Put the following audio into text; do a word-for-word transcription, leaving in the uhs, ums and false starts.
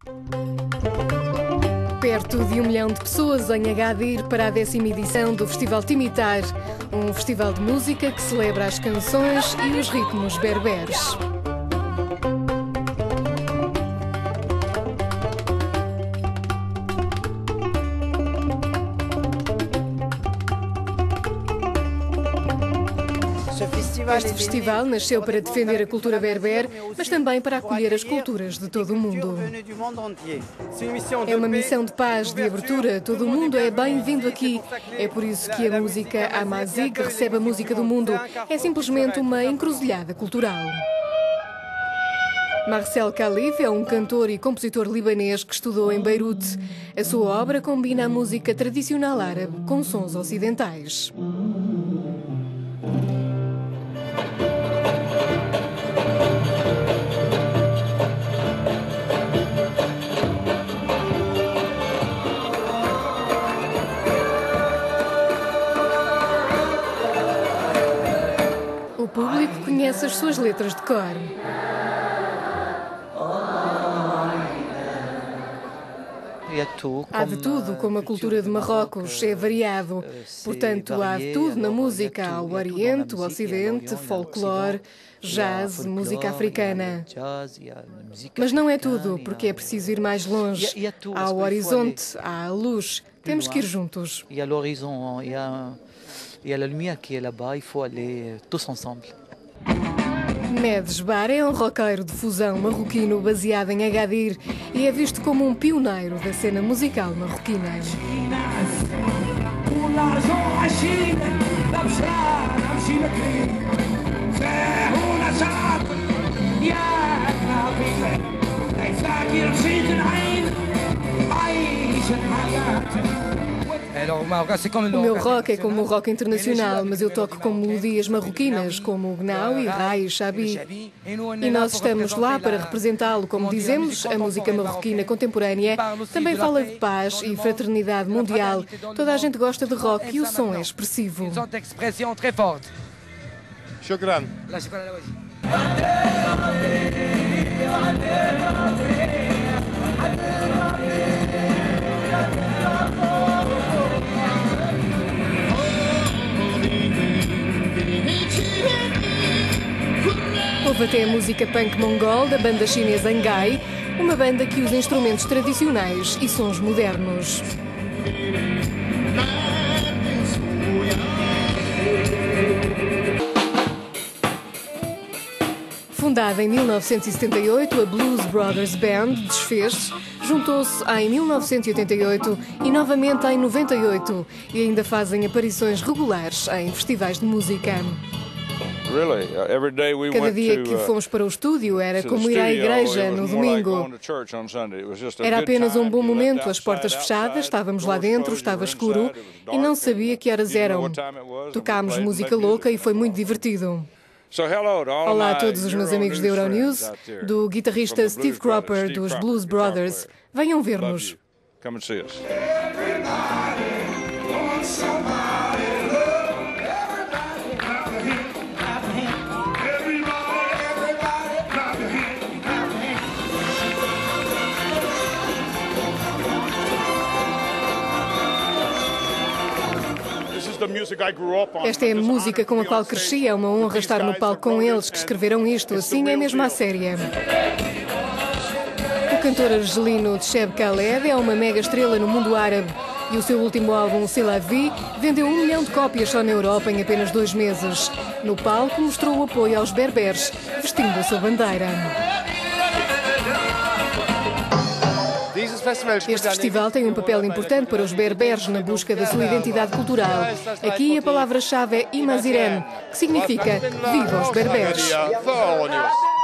Perto de um milhão de pessoas em Agadir para a décima edição do Festival Timitar, um festival de música que celebra as canções e os ritmos berberes. Este festival nasceu para defender a cultura berber, mas também para acolher as culturas de todo o mundo. É uma missão de paz, de abertura. Todo o mundo é bem-vindo aqui. É por isso que a música Amazigh recebe a música do mundo. É simplesmente uma encruzilhada cultural. Marcel Khalif é um cantor e compositor libanês que estudou em Beirute. A sua obra combina a música tradicional árabe com sons ocidentais. O público conhece as suas letras de cor. Há de tudo, como a cultura de Marrocos é variado. Portanto, há de tudo na música. Há o Oriente, o Ocidente, folclore, jazz, música africana. Mas não é tudo, porque é preciso ir mais longe. Há o horizonte, há a luz. Temos que ir juntos. Il y a l'horizon, il y a, il y a la lumière qui est là-bas, il faut aller tous ensemble. Medes Bar é um roqueiro de fusão marroquino baseado em Agadir e é visto como um pioneiro da cena musical marroquina. O meu rock é como o rock internacional, mas eu toco com melodias marroquinas, como o Gnawi, Rai e Chabi. E nós estamos lá para representá-lo. Como dizemos, a música marroquina contemporânea também fala de paz e fraternidade mundial. Toda a gente gosta de rock e o som é expressivo. Shukran. Houve até a música punk mongol da banda chinesa Ngai, uma banda que usa instrumentos tradicionais e sons modernos. Fundada em mil novecentos e setenta e oito, a Blues Brothers Band desfez-se, juntou-se em mil novecentos e oitenta e oito e novamente em noventa e oito e ainda fazem aparições regulares em festivais de música. Cada dia que fomos para o estúdio era como ir à igreja no domingo. Era apenas um bom momento, as portas fechadas, estávamos lá dentro, estava escuro e não sabia que horas eram. Tocámos música louca e foi muito divertido. Olá a todos os meus amigos da Euronews, do guitarrista Steve Cropper dos Blues Brothers. Venham ver-nos. Esta é a música com a qual cresci, é uma honra estar no palco com eles que escreveram isto, assim é mesmo à séria. O cantor argelino Cheb Khaled é uma mega estrela no mundo árabe e o seu último álbum, C'est la Vie, vendeu um milhão de cópias só na Europa em apenas dois meses. No palco mostrou o apoio aos berberes, vestindo a sua bandeira. Este festival tem um papel importante para os berberes na busca da sua identidade cultural. Aqui a palavra-chave é Imazirem, que significa Viva os berberes.